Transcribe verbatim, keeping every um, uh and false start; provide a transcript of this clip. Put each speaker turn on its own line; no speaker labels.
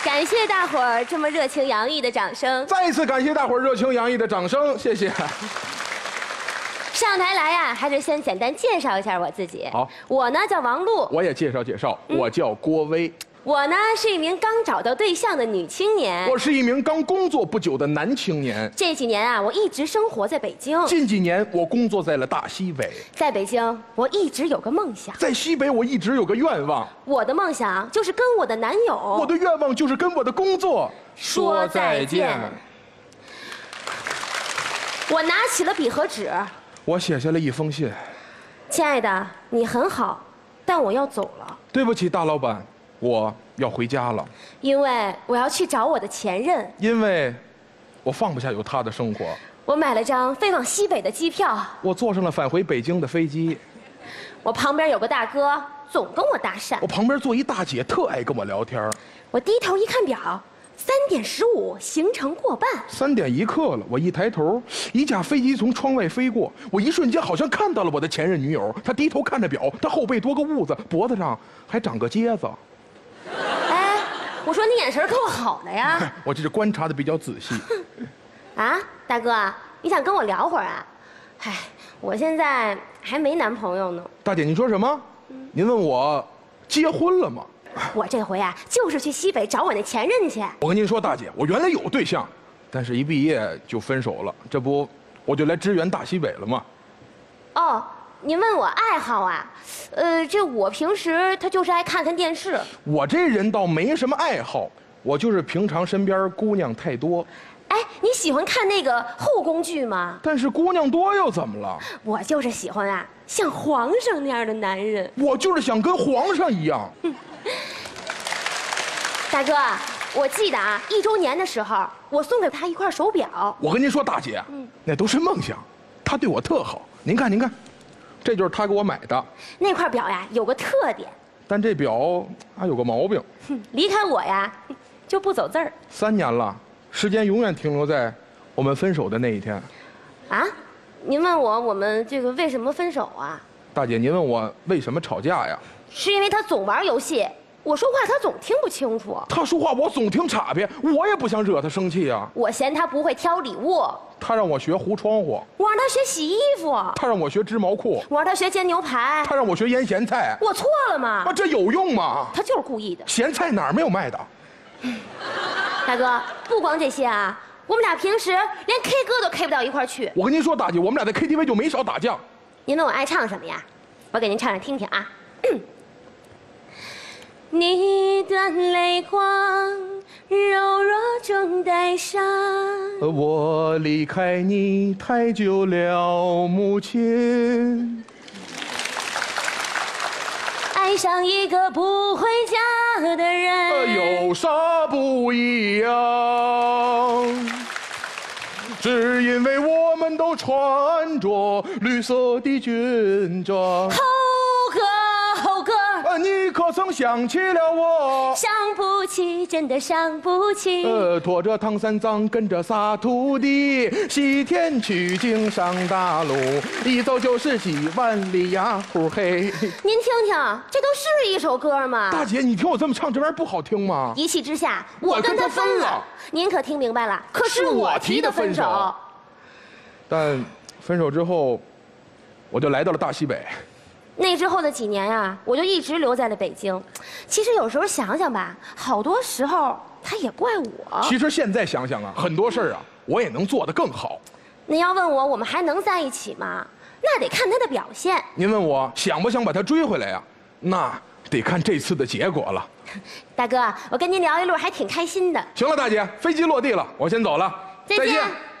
感谢大伙儿这么热情洋溢的掌声。
再一次感谢大伙儿热情洋溢的掌声，谢谢。
上台来呀，还是先简单介绍一下我自己。
好，
我呢叫王璐，
我也介绍介绍，我叫郭威。
我呢是一名刚找到对象的女青年，
我是一名刚工作不久的男青年。
这几年啊，我一直生活在北京。
近几年我工作在了大西北。
在北京，我一直有个梦想。
在西北，我一直有个愿望。
我的梦想就是跟我的男友。
我的愿望就是跟我的工作
说再见。我拿起了笔和纸，
我写下了一封信。
亲爱的，你很好，但我要走了。
对不起，大老板。我要回家了，
因为我要去找我的前任。
因为我放不下有他的生活。
我买了张飞往西北的机票。我
坐上了返回北京的飞机。
我旁边有个大哥总跟我搭讪。
我旁边坐一大姐特爱跟我聊天。
我低头一看表，三点十五，行程过半。
三点一刻了，我一抬头，一架飞机从窗外飞过，我一瞬间好像看到了我的前任女友。她低头看着表，她后背多个痦子，脖子上还长个疖子。
哎，我说你眼神够好的呀！
我这是观察的比较仔细。
啊，大哥，你想跟我聊会儿啊？唉，我现在还没男朋友呢。
大姐，你说什么？嗯、您问我结婚了吗？
我这回啊，就是去西北找我那前任去。
我跟您说，大姐，我原来有对象，但是一毕业就分手了，这不我就来支援大西北了吗？
哦。您问我爱好啊，呃，这我平时他就是爱看看电视。
我这人倒没什么爱好，我就是平常身边姑娘太多。
哎，你喜欢看那个后宫剧吗？
但是姑娘多又怎么了？
我就是喜欢啊，像皇上那样的男人。
我就是想跟皇上一样。
大哥，我记得啊，一周年的时候，我送给他一块手表。
我跟您说，大姐，嗯，那都是梦想。他对我特好，您看，您看。这就是他给我买的
那块表呀，有个特点，
但这表还有个毛病，
离开我呀就不走字儿。
三年了，时间永远停留在我们分手的那一天。
啊？您问我我们这个为什么分手啊？
大姐，您问我为什么吵架呀？
是因为他总玩游戏，我说话他总听不清楚。
他说话我总听岔别，我也不想惹他生气啊。
我嫌他不会挑礼物。
他让我学糊窗户，
我让他学洗衣服；
他让我学织毛裤，
我让他学煎牛排；
他让我学腌咸菜。
我错了吗？
啊，这有用吗？
他就是故意的。
咸菜哪儿没有卖的？
大哥，不光这些啊，我们俩平时连 K 歌都 K 不到一块儿去。
我跟您说，大姐，我们俩在 K T V 就没少打架。
您问我爱唱什么呀？我给您唱唱听听啊。你的泪光柔弱中带伤，
我离开你太久了，母亲。
爱上一个不回家的人，
有啥不一样？只因为我们都穿着绿色的军装。
猴哥，猴哥，
你可曾想起了我？
想不起，真的想不起。
呃，拖着唐三藏，跟着仨徒弟，西天取经上大路，一走就是几万里呀，呼嘿。
您听听，这都是一首歌吗？
大姐，你听我这么唱，这玩意儿不好听吗？
一气之下，我跟他分了。您可听明白了？可是我提的分手。
但分手之后，我就来到了大西北。
那之后的几年啊，我就一直留在了北京。其实有时候想想吧，好多时候他也怪我。
其实现在想想啊，很多事儿啊，我也能做得更好。
您要问我，我们还能在一起吗？那得看他的表现。
您问我想不想把他追回来呀？那得看这次的结果了。
大哥，我跟您聊一路还挺开心的。
行了，大姐，飞机落地了，我先走了，
再见。再见。